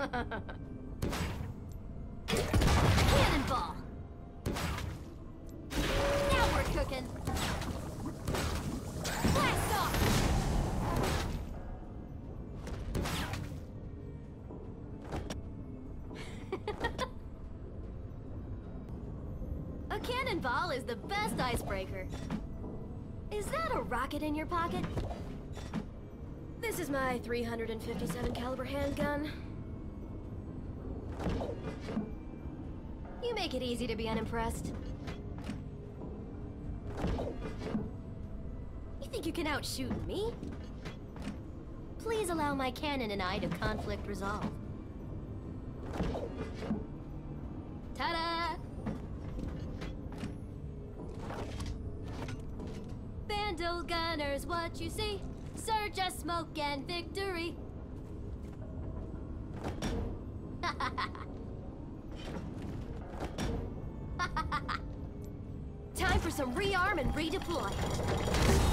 Cannonball! Now we're cooking! Blast off! A cannonball is the best icebreaker. Is that a rocket in your pocket? This is my 357 caliber handgun. You make it easy to be unimpressed. You think you can outshoot me? Please allow my cannon and I to conflict resolve. Ta-da! Vandal gunners, what you see? Surge of smoke and victory. Time for some rearm and redeploy.